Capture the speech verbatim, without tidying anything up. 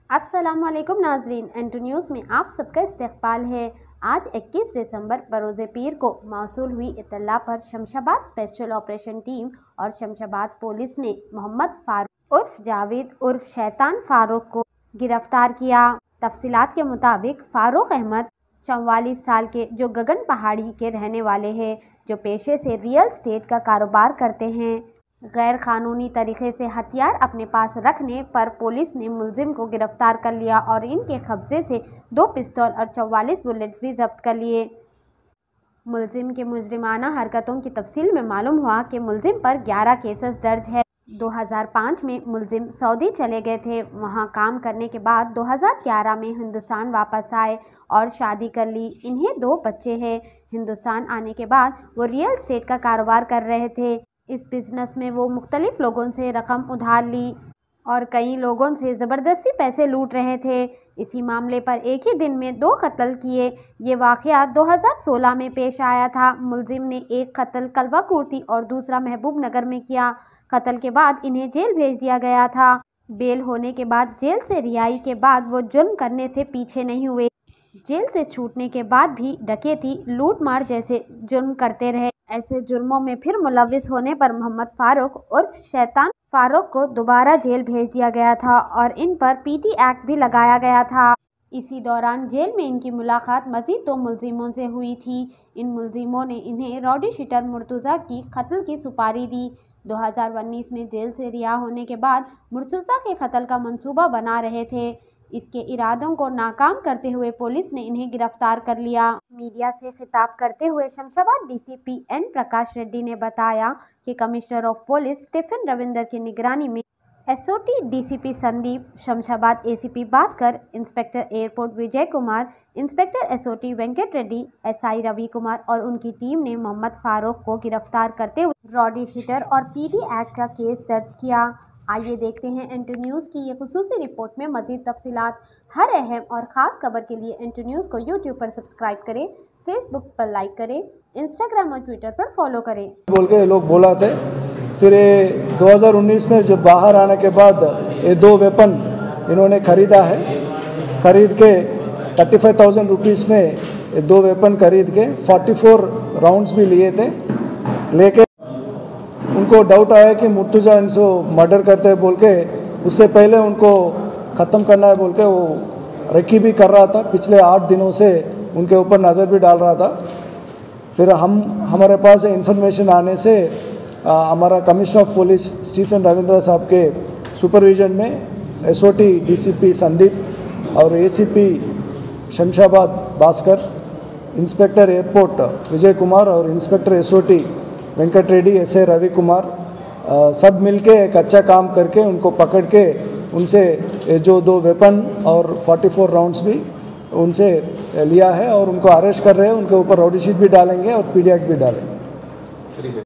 अस्सलाम वालेकुम नाजरीन, एंटू न्यूज़ में आप सबका इस्तकबाल है। आज इक्कीस दिसंबर बरोज़ पीर को मौसूल हुई इत्तला पर शमशाबाद स्पेशल ऑपरेशन टीम और शमशाबाद पुलिस ने मोहम्मद फारूक उर्फ जावेद उर्फ शैतान फारूक को गिरफ्तार किया। तफसीलात के मुताबिक फारूक अहमद चौवालीस साल के जो गगन पहाड़ी के रहने वाले हैं, जो पेशे से रियल स्टेट का कारोबार करते हैं। गैर कानूनी तरीके से हथियार अपने पास रखने पर पुलिस ने मुलजिम को गिरफ्तार कर लिया और इनके कब्जे से दो पिस्तौल और चौवालीस बुलेट्स भी जब्त कर लिए। मुलजिम के मुजरिमाना हरकतों की तफसील में मालूम हुआ कि मुलजिम पर ग्यारह केसेस दर्ज है। दो हज़ार पाँच में मुलजिम सऊदी चले गए थे। वहां काम करने के बाद दो हज़ार ग्यारह में हिंदुस्तान वापस आए और शादी कर ली। इन्हें दो बच्चे हैं। हिंदुस्तान आने के बाद वो रियल स्टेट का कारोबार कर रहे थे। इस बिज़नेस में वो मुख्तलिफ लोगों से रकम उधार ली और कई लोगों से ज़बरदस्ती पैसे लूट रहे थे। इसी मामले पर एक ही दिन में दो कत्ल किए। ये वाक़या दो हज़ार सोलह में पेश आया था। मुलजिम ने एक कत्ल कलवा कुर्ती और दूसरा महबूब नगर में किया। कत्ल के बाद इन्हें जेल भेज दिया गया था। बेल होने के बाद जेल से रिहाई के बाद वो जुर्म करने से पीछे नहीं हुए। जेल से छूटने के बाद भी डकैती, लूट मार जैसे जुर्म करते रहे। ऐसे जुर्मों में फिर मुलविस होने पर मोहम्मद फारूक उर्फ शैतान फारूक को दोबारा जेल भेज दिया गया था और इन पर पीटी एक्ट भी लगाया गया था। इसी दौरान जेल में इनकी मुलाकात मजीद दो मुलजिमों से हुई थी। इन मुलजिमों ने इन्हें रौडी शीटर मुर्तज़ा की कत्ल की सुपारी दी। दो हज़ार उन्नीस में जेल से रिहा होने के बाद मुर्तज़ा के कत्ल का मंसूबा बना रहे थे। इसके इरादों को नाकाम करते हुए पुलिस ने इन्हें गिरफ्तार कर लिया। मीडिया से खिताब करते हुए शमशाबाद डीसीपी एन प्रकाश रेड्डी ने बताया कि commissioner of police Stephen Ravinder की निगरानी में SOT DCP Sandeep, Shamshabad ACP Bhaskar, inspector airport Vijay Kumar, inspector SOT Venkat Reddy, SI Ravi Kumar और उनकी टीम ने मोहम्मद फारूक को गिरफ्तार करते हुए रॉडी शीटर और पीटी एक्ट का केस दर्ज किया। आइए देखते हैं एंटू न्यूज़ की ये खुसूसी रिपोर्ट में मज़ीद तफसीलात। हर अहम और ख़ास खबर के लिए एंटू न्यूज़ को यूट्यूब पर सब्सक्राइब करें, फेसबुक पर लाइक करें, इंस्टाग्राम और ट्विटर पर फॉलो करें। बोल के लोग बोला थे। फिर ये दो हज़ार उन्नीस में जब बाहर आने के बाद ये दो वेपन इन्होंने ख़रीदा है। ख़रीद के थर्टी फाइव थाउजेंड रुपीज़ में ये दो वेपन खरीद के फोर्टी फोर राउंड्स भी लिए थे। लेके उनको डाउट आया कि मुर्तज़ा इनको मर्डर करते हैं बोल के, उससे पहले उनको ख़त्म करना है बोल के वो रेकी भी कर रहा था। पिछले आठ दिनों से उनके ऊपर नज़र भी डाल रहा था। फिर हम हमारे पास इन्फॉर्मेशन आने से आ, हमारा commissioner of police Stephen Ravindra साहब के सुपरविजन में एसओटी डीसीपी संदीप और ACP Shamshabad Bhaskar, inspector airport Vijay Kumar और inspector SOT Venkat Reddy, S A Ravi Kumar आ, सब मिलके एक अच्छा काम करके उनको पकड़ के उनसे जो दो वेपन और फोर्टी फोर राउंड्स भी उनसे लिया है और उनको अरेस्ट कर रहे हैं। उनके ऊपर रॉडी शीट भी डालेंगे और पीडी एक्ट भी डालेंगे।